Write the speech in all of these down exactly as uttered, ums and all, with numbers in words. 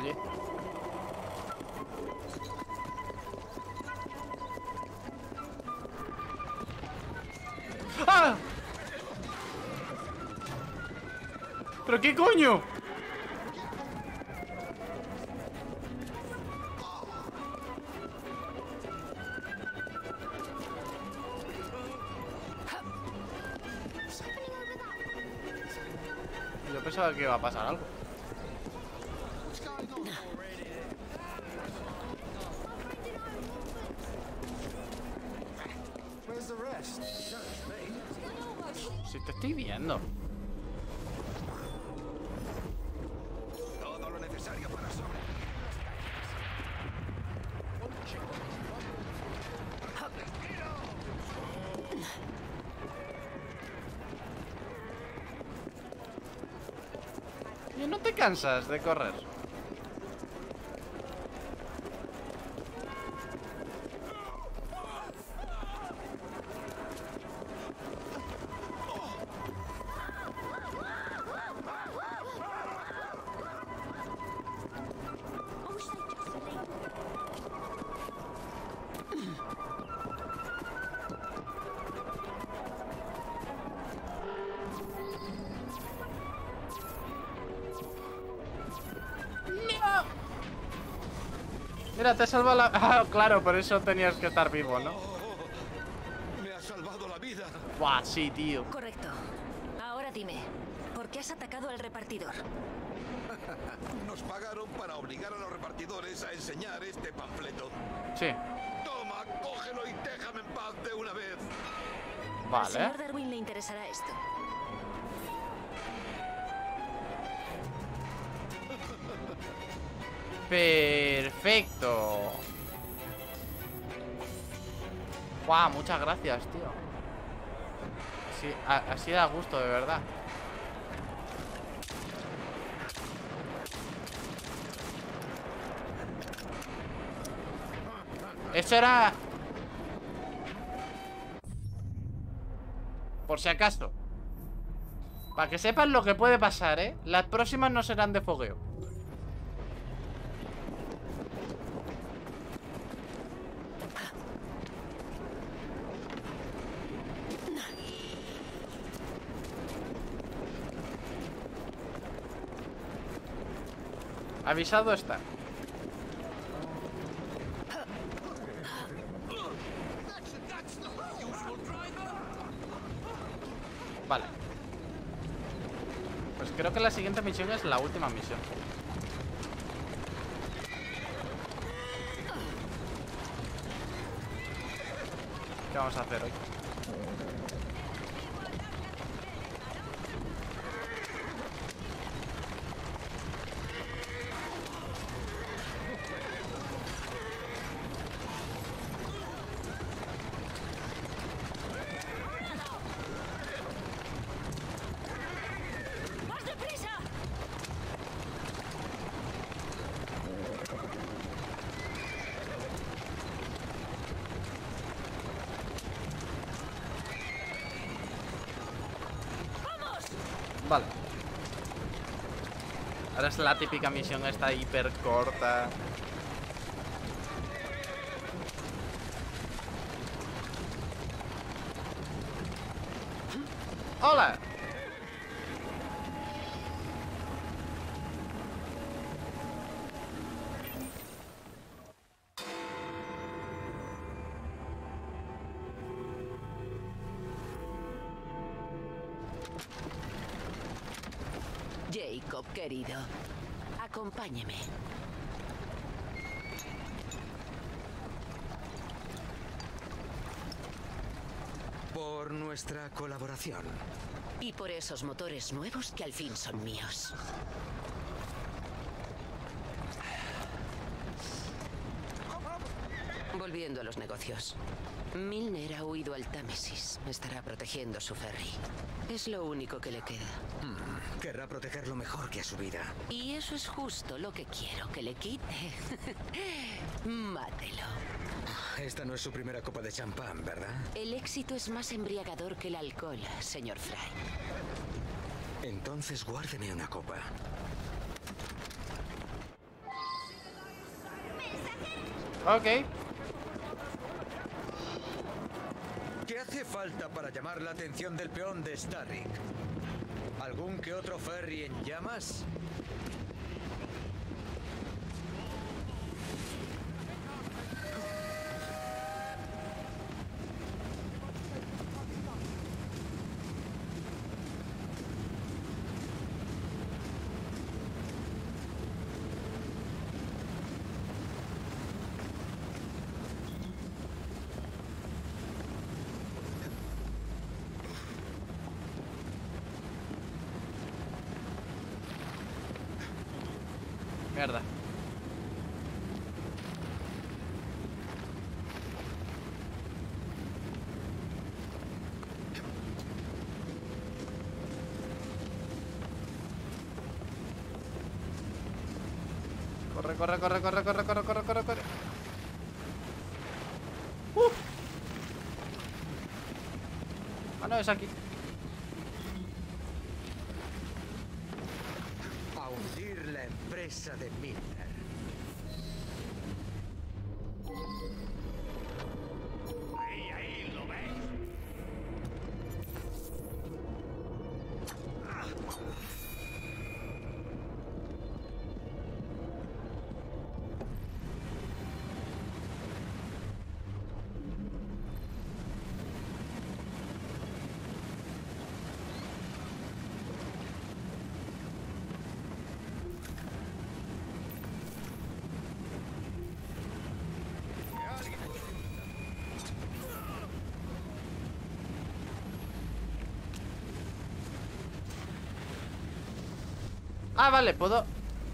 Oye. ¡Ah! ¿Pero qué coño? Yo pensaba que iba a pasar algo. Si te estoy viendo. Todo lo necesario para sobrevivir. ¿Y no te cansas de correr? Mira, te he salvado la... Ah, claro, por eso tenías que estar vivo, ¿no? Me ha salvado la vida. Buah, sí, tío. Correcto. Ahora dime, ¿por qué has atacado al repartidor? Nos pagaron para obligar a los repartidores a enseñar este panfleto. Sí. Toma, cógelo y déjame en paz de una vez. Al Vale. señor Darwin le interesará esto. Perfecto. Guau, muchas gracias, tío. Así, a, así da gusto, de verdad. Eso era... Por si acaso. Para que sepan lo que puede pasar, ¿eh? Las próximas no serán de fogueo. Avisado está. Vale. Pues creo que la siguiente misión es la última misión. ¿Qué vamos a hacer hoy? ¡Más deprisa! Vale. Ahora es la típica misión esta hiper corta. ¡Hola! Jacob, querido, acompáñeme. Por nuestra colaboración. Y por esos motores nuevos que al fin son míos. Volviendo a los negocios. Milner ha huido al Támesis. Estará protegiendo su ferry. Es lo único que le queda. Hmm, querrá protegerlo mejor que a su vida. Y eso es justo lo que quiero que le quite. Mátelo. Esta no es su primera copa de champán, ¿verdad? El éxito es más embriagador que el alcohol, señor Fry. Entonces guárdeme una copa. Ok. ¿Qué hace falta para llamar la atención del peón de Starrick? ¿Algún que otro ferry en llamas? Mierda. Corre, corre, corre, corre, corre, corre, corre, corre, corre. Uh. Ah, no, es aquí. A hundir la empresa de Milner. Ahí, ahí, ¿lo ves? Ah, vale, puedo...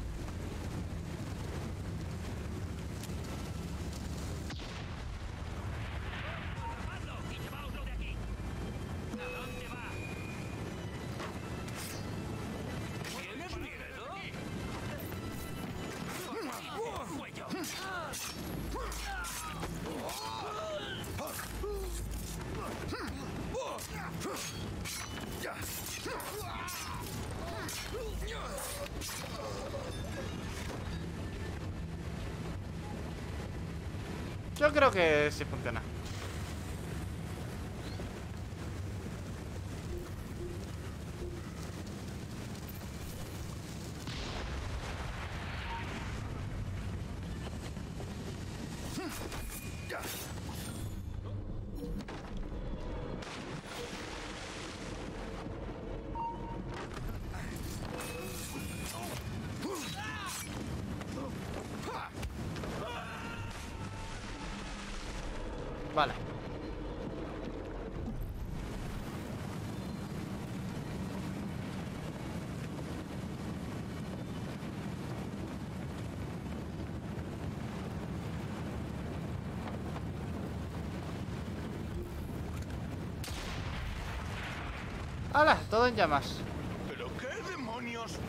Yo creo que sí funciona. Vale. ¡Hala! Todo en llamas. ¿Pero qué demonios?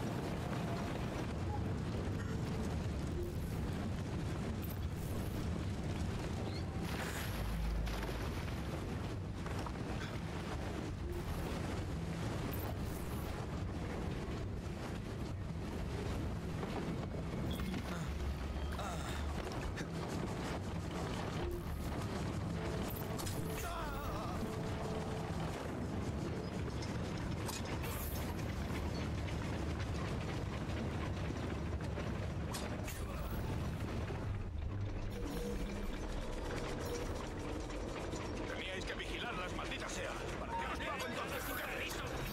Teníais que vigilarlas, maldita sea. ¿Para qué os pago entonces? ¿Qué queréis?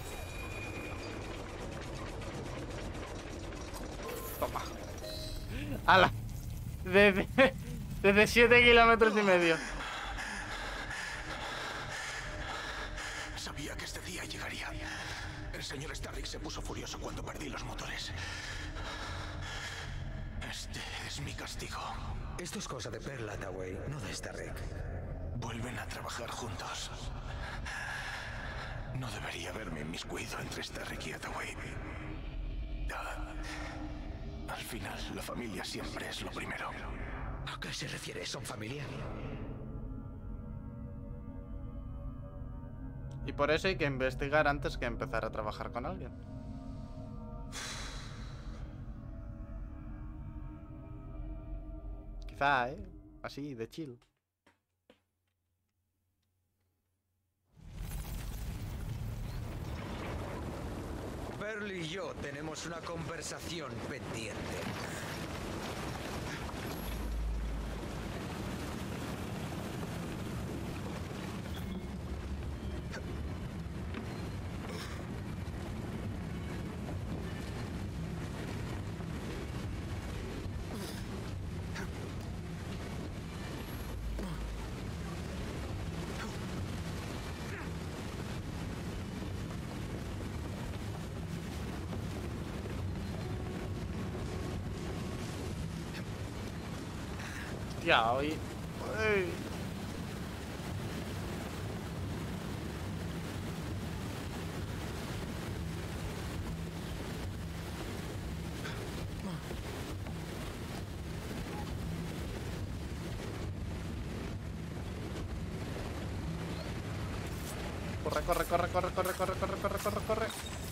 Toma. ¡Hala! Desde, desde siete kilómetros y medio. Sabía que este día llegaría. El señor Starrick se puso furioso cuando perdí los motores. Este es mi castigo. Esto es cosa de Pearl Hathaway, no de Starrick. Vuelven a trabajar juntos. No debería haberme inmiscuido entre Starrick y Hathaway. Ah, al final, la familia siempre es lo primero. ¿A qué se refiere? ¿Son familia? Y por eso hay que investigar antes que empezar a trabajar con alguien. Quizá, ¿eh? Así, de chill. Pearl y yo tenemos una conversación pendiente. Ya, hoy... Uy. Corre, corre, corre, corre, corre, corre, corre, corre, corre, corre.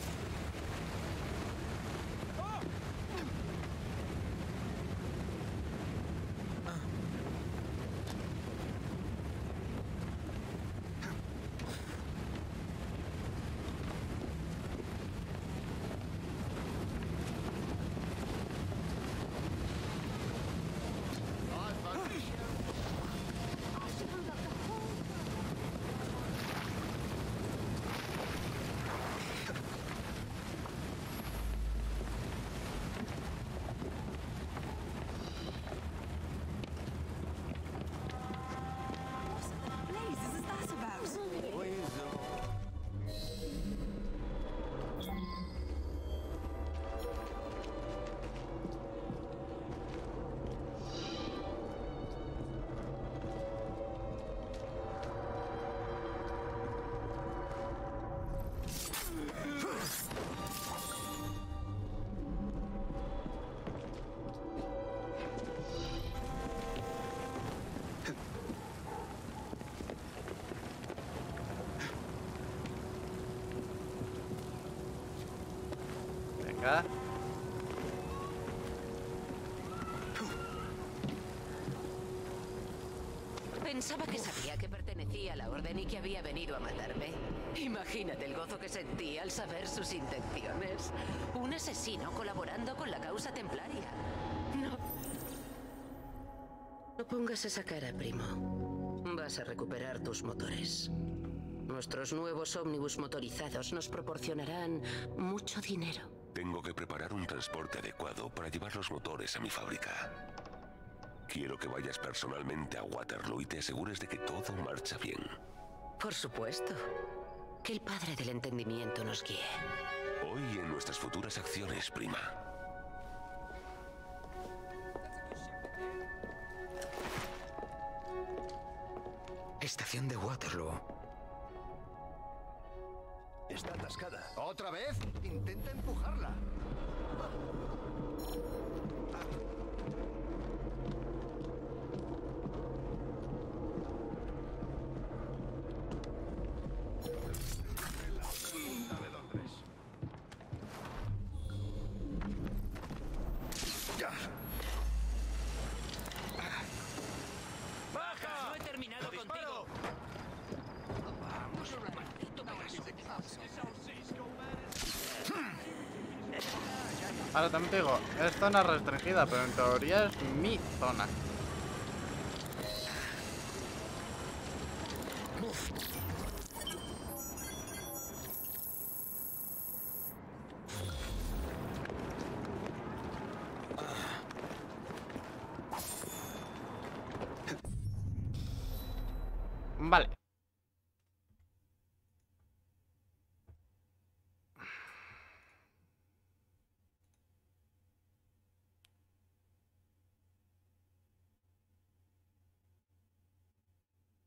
Venga. Pensaba que sabía que pertenecía a la orden y que había venido a matarme. Imagínate el gozo que sentí al saber sus intenciones. Un asesino colaborando con la causa templaria. No. No pongas esa cara, primo. Vas a recuperar tus motores. Nuestros nuevos ómnibus motorizados nos proporcionarán mucho dinero. Tengo que preparar un transporte adecuado para llevar los motores a mi fábrica. Quiero que vayas personalmente a Waterloo y te asegures de que todo marcha bien. Por supuesto. Que el padre del entendimiento nos guíe. Hoy y en nuestras futuras acciones, prima. Estación de Waterloo. Está atascada. ¿Otra vez? Intenta empujarla. ¡Baja! No he terminado contigo. Ahora también te digo, es zona restringida, pero en teoría es mi zona. Vale.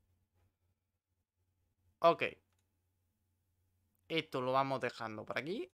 Ok. Esto lo vamos dejando por aquí.